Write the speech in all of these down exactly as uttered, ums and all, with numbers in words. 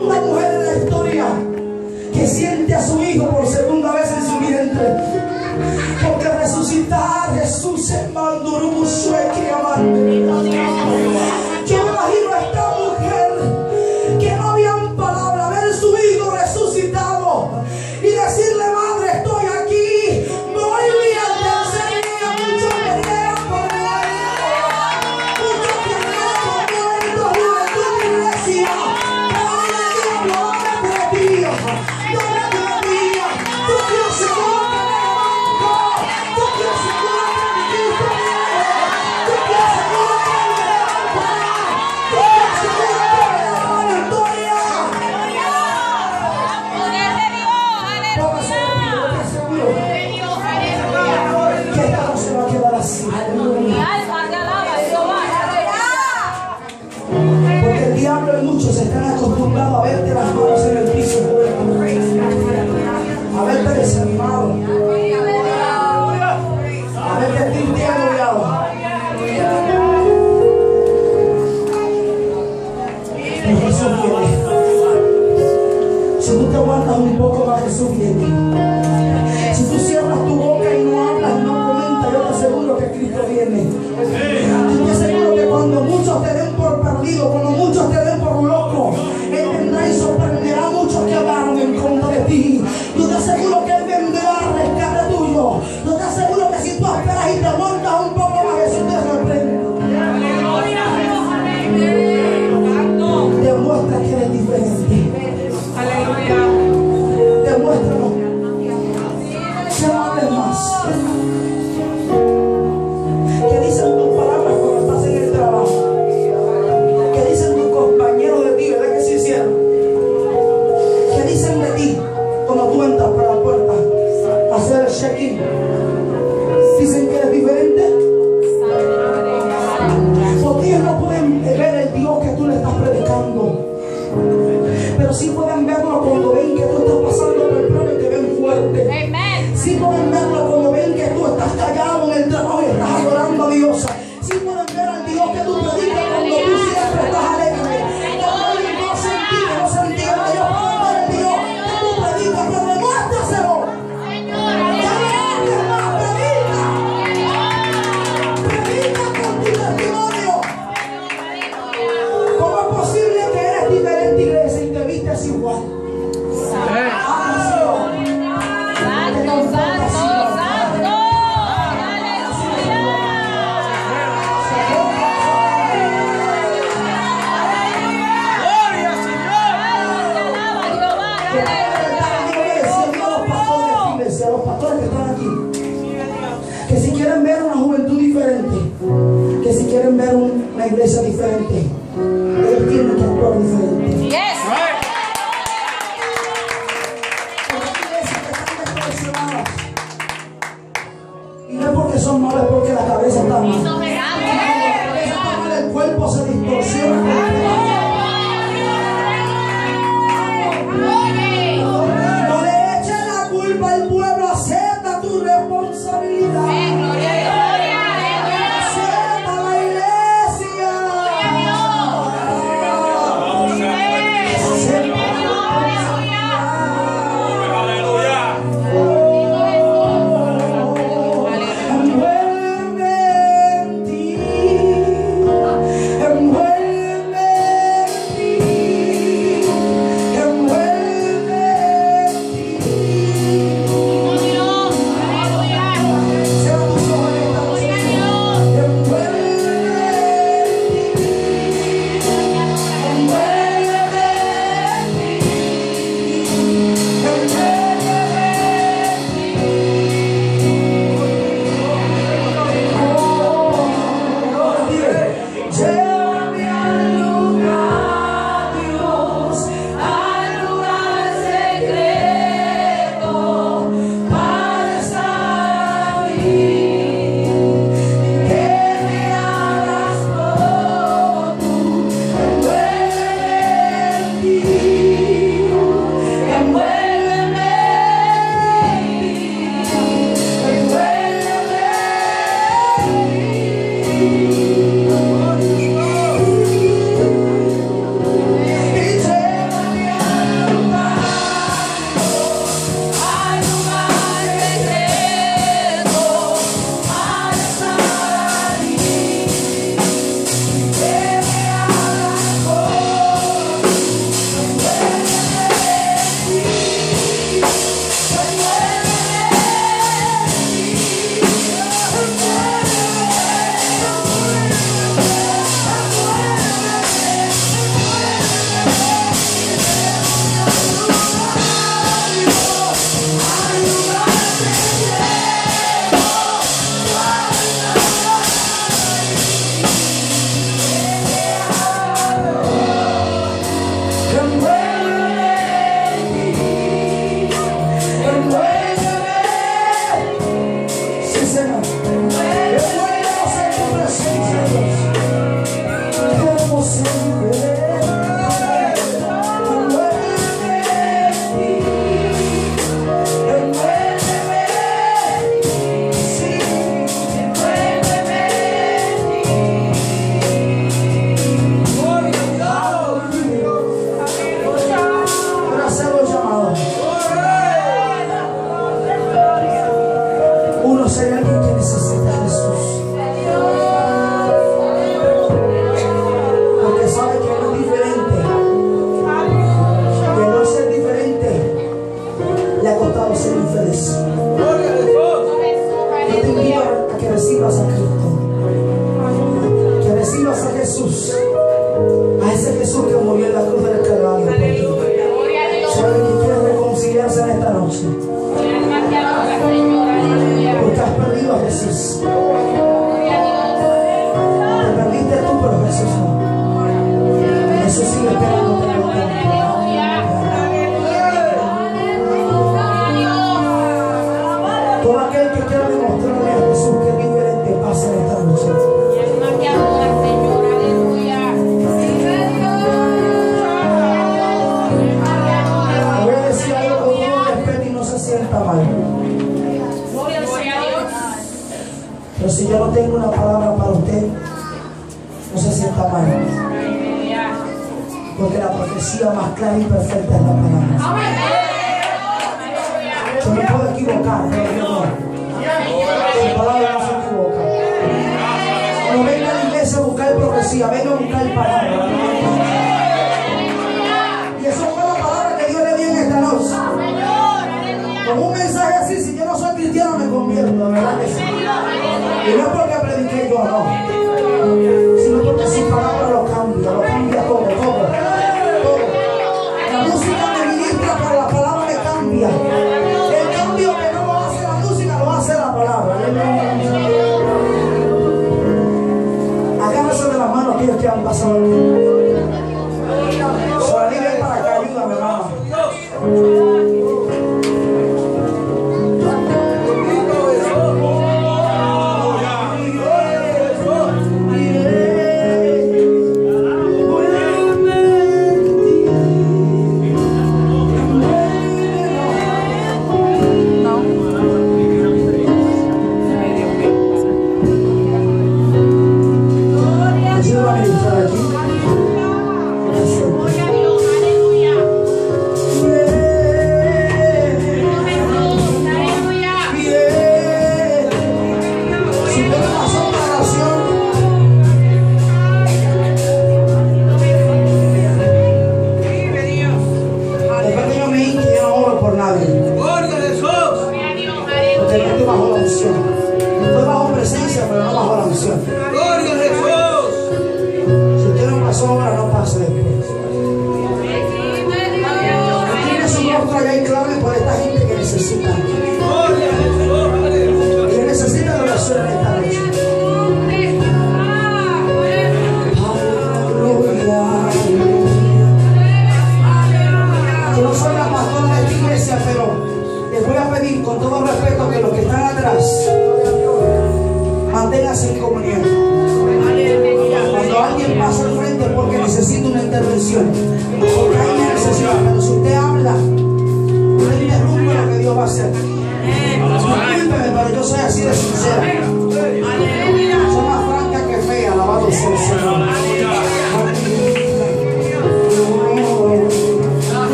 Una mujer en la historia que siente a su hijo por segunda vez en su vientre, porque resucitar Jesús en Mandurubu Sueque amante. Yo me imagino a esta mujer que no habían palabra, ver su hijo resucitado y decirle: madre, estoy aquí, muy bien, te enseñé a muchos peleas por mi vida, muchos peleas por muertos, juventud y iglesia, pero hoy el diablo no me podía, no me podía. Yo quiero seguro que me levanto, yo quiero seguro que mi Cristo viene, yo quiero seguro que me levantará, yo quiero seguro que me dará la victoria. Póngase de pie, yo te aseguro que esta no se va a quedar así. Porque el diablo y muchos están acostumbrados a verte las manos en el piso, a verte desanimado, a verte triste y agobiado. Pero Jesús viene. Si tú te aguantas un poco más, Jesús viene. Si tú cierras tu boca y no hablas, no comentas, yo te aseguro que Cristo viene. Yo te aseguro que cuando muchos te den por perdido, cuando muchos te den por loco, Él vendrá y sorprenderá a muchos que hablaron en contra de ti. Yo te aseguro que Él vendrá al rescate tuyo. Yo te aseguro que si tú esperas y te montas un poco más, Jesús te sorprende. Demuestra que eres diferente. Demuéstralo. Que no hables más. ¿Qué dicen tus palabras cuando estás en el trabajo? ¿Qué dicen tus compañeros de ti? ¿Verdad que sí hicieron? ¿Qué dicen de ti cuando tú entras por la puerta a hacer el check-in? ¿Dicen que eres diferente? Porque ellos no pueden ver el Dios que tú le estás predicando, pero sí pueden verlo cuando ven que tú estás pasando por el prueba y te ven fuerte. Sí pueden verlo cuando ven que tú estás callado en el trabajo y estás adorando a Dios. Sí pueden ver al Dios que tú predicas cuando tú siempre estás alegre. Cuando alguien no sentí que no sentía, ellos pueden ver el Dios que tú predicas, pero demuéstraselo. Ya no hables más, predica. Predica con tu testimonio. ¿Cómo es posible que eres diferente, iglesia, y te vistes igual? Que si quieren ver una juventud diferente, que si quieren ver una iglesia diferente, ellos tienen que actuar diferente. Yes. Porque hay iglesias que están distorsionadas, y no es porque son malas, es porque la cabeza está mal. Cuando la cabeza está mal, el cuerpo se distorsiona. No le eches la culpa al pueblo, acepta tu responsabilidad. Acepta la iglesia. noche. Porque has perdido a Jesús. Te perdiste tú, pero Jesús no. Jesús sigue esperando. Todo aquel que quiera demostrarle a Jesús que es diferente pasa en esta noche. Voy a decir algo con todo respeto y no se sienta mal. Pero si yo no tengo una palabra para usted, no se sienta mal. Porque la profecía más clara y perfecta es la palabra. Yo me puedo equivocar, pero no. La palabra no se equivoca. No venga a la iglesia a buscar profecía, venga a buscar palabra. Y eso fue la palabra que Dios le dio en esta noche. Con un mensaje así, si yo no soy cristiano, me convierto, ¿verdad que sí? Y no es porque prediqué yo, no. Sino porque su palabra lo cambia, lo cambia todo, todo. todo. La música me ministra, pero la palabra me cambia. El cambio que no lo hace la música, lo hace la palabra. Agárrese de las manos aquellos que han pasado. Solí, ven para acá, ayúdame, mamá.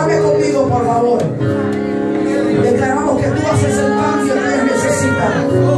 Declaramos que tú haces el cambio que necesitas.